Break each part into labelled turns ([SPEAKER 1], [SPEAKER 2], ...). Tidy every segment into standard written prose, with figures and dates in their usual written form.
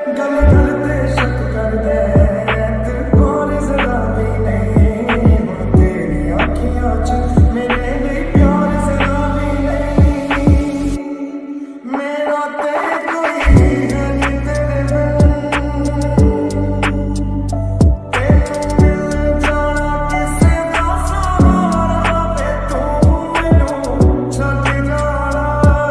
[SPEAKER 1] गल गल ते शक कर दे दिल कोल जरा भी नहीं हुण तेरी अखियां च मेरे लिए प्यार जरा भी नहीं मेरा ते कोई है नहीं तेरे बिन तेनू मिल जाना किसे दा सहारा वे तू मैनू छड्ड जाना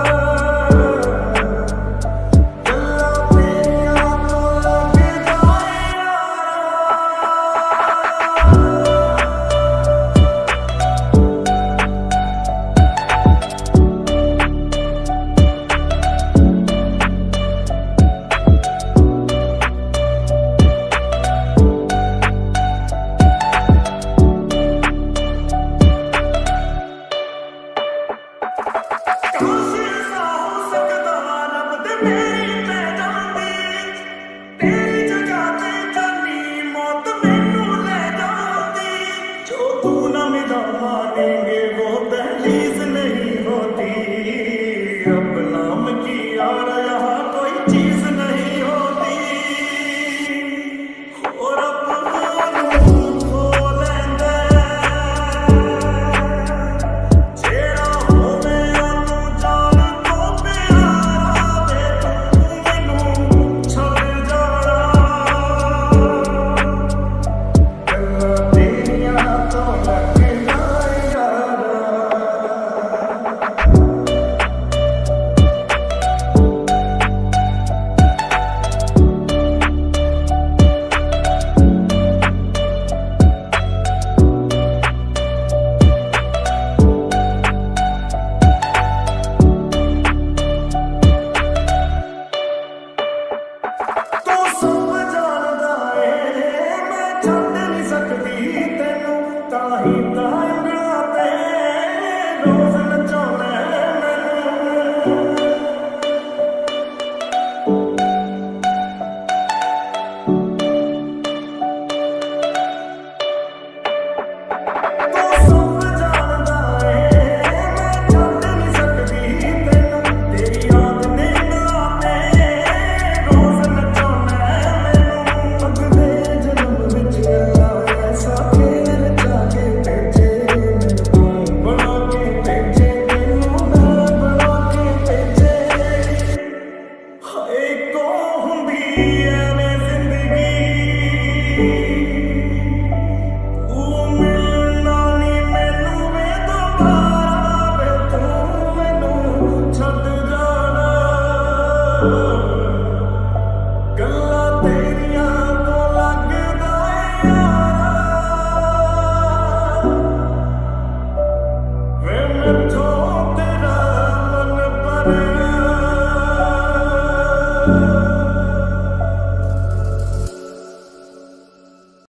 [SPEAKER 1] अब नाम की यार यहाँ कोई चीज नहीं होती और अब खो लेंदे जेड़ा होवे ओनू जान तो प्यारा वे तू मैनू छड्ड जाना गल्लां तेरियां तो लग जाए यारा Oh